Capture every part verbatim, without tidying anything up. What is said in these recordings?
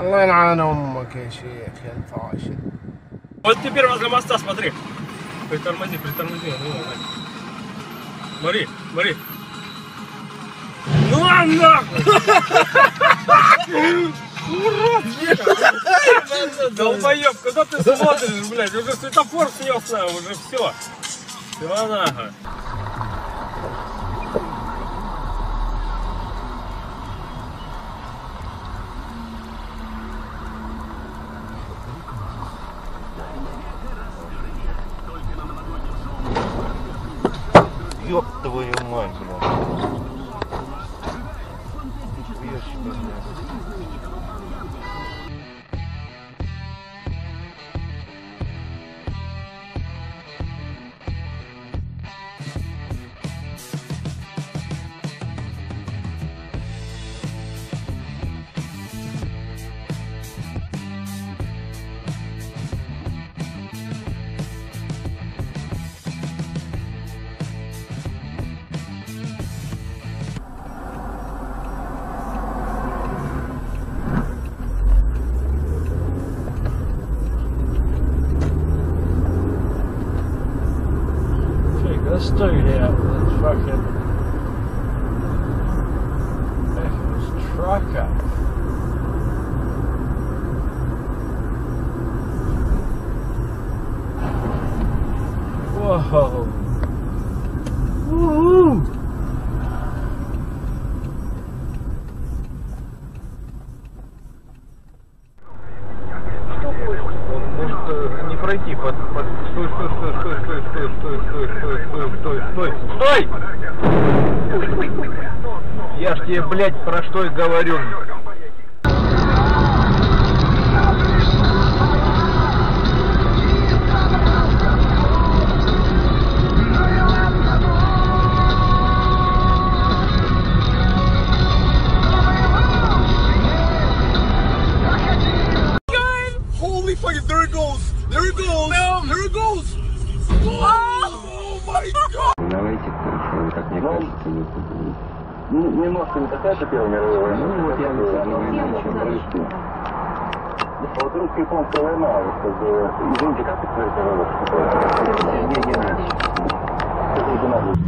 الله يلعن امك يا شيخ يا الفاشل. Вот теперь возле моста, смотри. Притормози, притормози. Смотри, смотри. Ну нахуй! Урод! Долбоёб, куда ты смотришь, блядь? Уже светофор снес, на, уже все. Все нахуй. Ёб твою мать, блядь. Let's do that. Let's fucking back of this truck up. Whoa. Woo. Не пройти под, под... Стой, стой, стой, стой, стой, стой, стой, стой, стой, стой, стой, стой, стой! Я ж тебе, блядь, про что и говорю. Holy fucking, there it goes! There it goes! No. There it goes! Oh my god! Давайте, короче, как мне кажется, не буду. Ну, немножко не такая же Первая мировая война. Ну, вот я не знаю. Вот русско-японская война, как бы, извините, как это говорится, Не, не надо. это надо.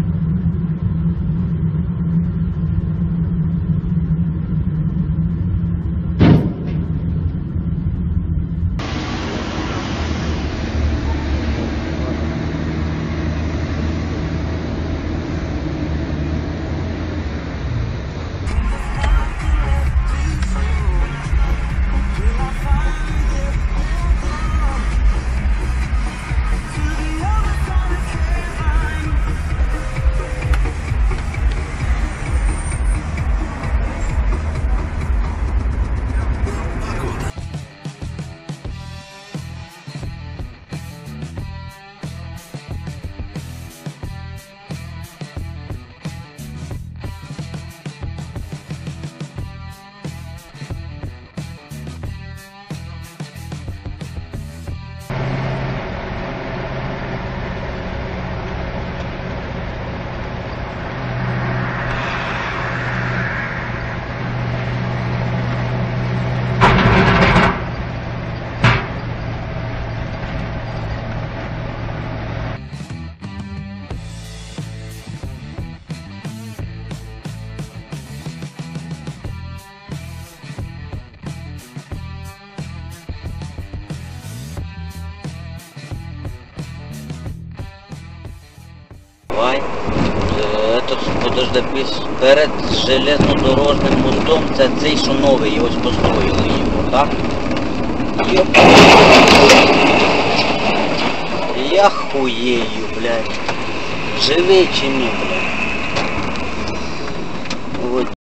Давай. Этот, подожди, перед железнодорожним мостом це цей, що новий, і ось построїли його, так? Йоп. Я хуєю, блядь. Живий чи ні, блядь?